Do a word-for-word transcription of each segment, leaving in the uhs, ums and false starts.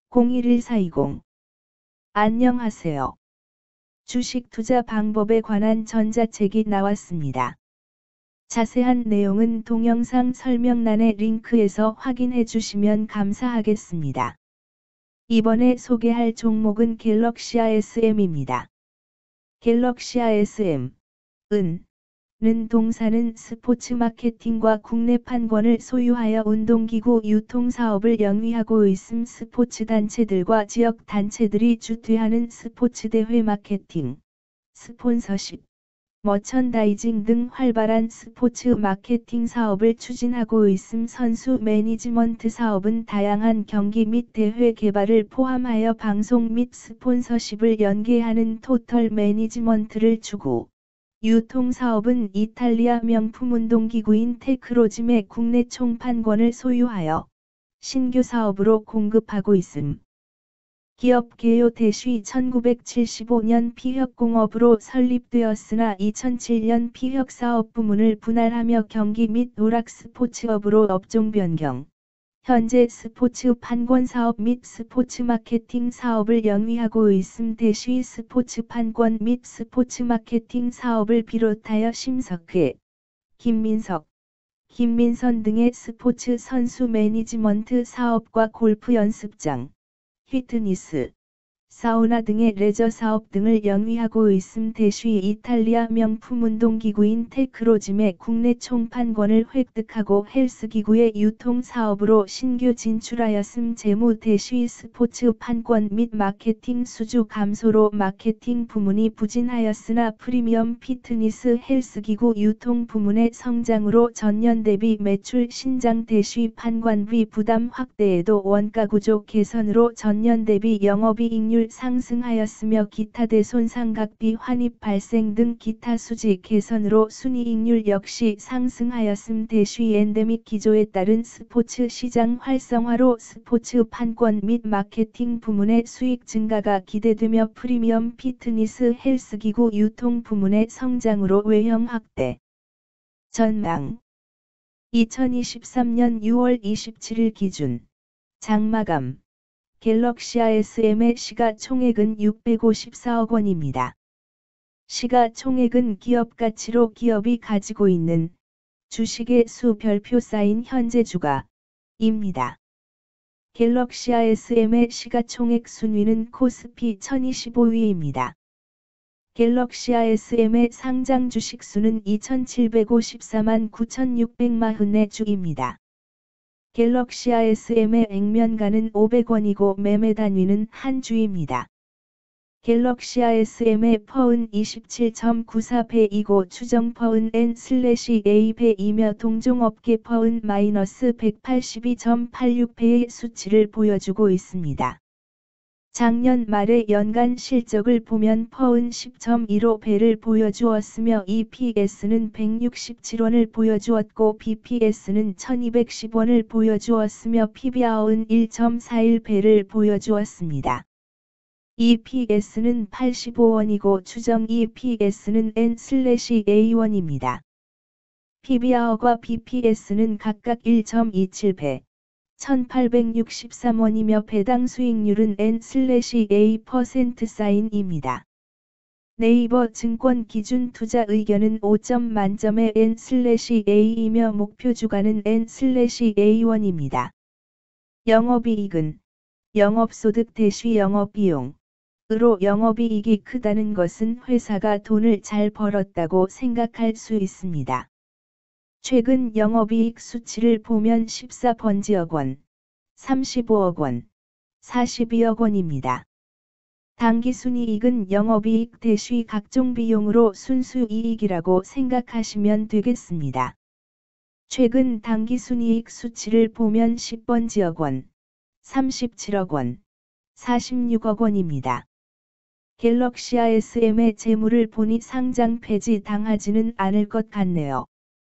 공일일사이공. 안녕하세요. 주식 투자 방법에 관한 전자책이 나왔습니다. 자세한 내용은 동영상 설명란의 링크에서 확인해 주시면 감사하겠습니다. 이번에 소개할 종목은 갤럭시아 에스엠입니다. 갤럭시아 에스엠, 은, 는 동사는 스포츠 마케팅과 국내 판권을 소유하여 운동기구 유통사업을 영위하고 있음. 스포츠 단체들과 지역 단체들이 주최하는 스포츠 대회 마케팅, 스폰서십, 머천다이징 등 활발한 스포츠 마케팅 사업을 추진하고 있음. 선수 매니지먼트 사업은 다양한 경기 및 대회 개발을 포함하여 방송 및 스폰서십을 연계하는 토털 매니지먼트를 추구. 유통사업은 이탈리아 명품 운동기구인 테크로짐의 국내 총판권을 소유하여 신규 사업으로 공급하고 있음. 기업 개요 대시 천구백칠십오 년 피혁공업으로 설립되었으나 이천칠 년 피혁사업 부문을 분할하며 경기 및 오락 스포츠업으로 업종 변경. 현재 스포츠 판권 사업 및 스포츠 마케팅 사업을 영위하고 있음. 대시 스포츠 판권 및 스포츠 마케팅 사업을 비롯하여 심석회, 김민석, 김민선 등의 스포츠 선수 매니지먼트 사업과 골프 연습장, 피트니스, 사우나 등의 레저 사업 등을 영위하고 있음. 대시 이탈리아 명품 운동기구인 테크로짐의 국내 총판권을 획득하고 헬스기구의 유통사업으로 신규 진출하였음. 재무 대시 스포츠 판권 및 마케팅 수주 감소로 마케팅 부문이 부진하였으나 프리미엄 피트니스 헬스기구 유통 부문의 성장으로 전년 대비 매출 신장. 대시 판관비 부담 확대에도 원가구조 개선으로 전년 대비 영업이익률 상승하였으며 기타 대손상각비 환입 발생 등 기타 수지 개선으로 순이익률 역시 상승하였음. 대시 엔데믹 기조에 따른 스포츠 시장 활성화로 스포츠 판권 및 마케팅 부문의 수익 증가가 기대되며 프리미엄 피트니스 헬스기구 유통 부문의 성장으로 외형 확대. 전망. 이천이십삼 년 유월 이십칠일 기준 장마감 갤럭시아 에스엠의 시가총액은 육백오십사억 원입니다. 시가총액은 기업가치로 기업이 가지고 있는 주식의 수 별표 쌓인 현재 주가입니다. 갤럭시아 에스엠의 시가총액 순위는 코스피 천이십오 위입니다. 갤럭시아 에스엠의 상장 주식 수는 이천칠백오십사만 구천육백사십사 주입니다. 갤럭시아 에스엠의 액면가는 오백 원이고 매매 단위는 한 주입니다. 갤럭시아 에스엠의 퍼은 이십칠 점 구사 배이고 추정 퍼은 엔 에이 배이며 동종업계 퍼은 마이너스 백팔십이 점 팔육 배의 수치를 보여주고 있습니다. 작년 말의 연간 실적을 보면 퍼은 십 점 일오 배를 보여주었으며 이피에스는 백육십칠 원을 보여주었고 비피에스는 천이백십 원을 보여주었으며 피비알은 일 점 사일 배를 보여주었습니다. 이피에스는 팔십오 원이고 추정 이피에스는 엔 에이 원입니다. 피비알과 비피에스는 각각 일 점 이칠 배, 천팔백육십삼 원이며 배당 수익률은 엔 에이 퍼센트 사인입니다. 네이버 증권 기준 투자 의견은 오 점 만점의 엔 에이이며 목표 주가는 엔 에이 원입니다. 영업이익은 영업소득 대시 영업비용 으로 영업이익이 크다는 것은 회사가 돈을 잘 벌었다고 생각할 수 있습니다. 최근 영업이익 수치를 보면 십사 번지억 원, 삼십오억 원, 사십이억 원입니다. 당기순이익은 영업이익 대시 각종 비용으로 순수이익이라고 생각하시면 되겠습니다. 최근 당기순이익 수치를 보면 십 번지억 원, 삼십칠억 원, 사십육억 원입니다. 갤럭시아 에스엠의 재물을 보니 상장 폐지 당하지는 않을 것 같네요.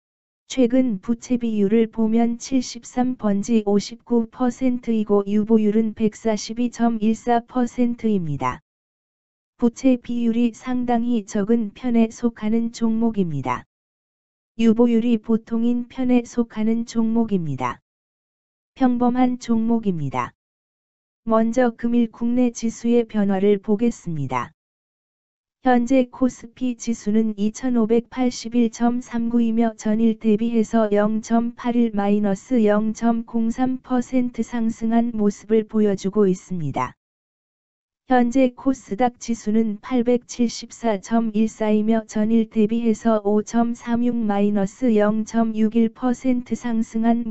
최근 부채 비율을 보면 칠십삼 번지 오십구 퍼센트이고 유보율은 백사십이 점 일사 퍼센트입니다. 부채 비율이 상당히 적은 편에 속하는 종목입니다. 유보율이 보통인 편에 속하는 종목입니다. 평범한 종목입니다. 먼저 금일 국내 지수의 변화를 보겠습니다. 현재 코스피 지수는 이천오백팔십일 점 삼구이며 전일 대비해서 영 점 팔일 마이너스 영 점 공삼 퍼센트 상승한 모습을 보여주고 있습니다. 현재 코스닥 지수는 팔백칠십사 점 일사이며 전일 대비해서 오 점 삼육 마이너스 영 점 육일 퍼센트 상승한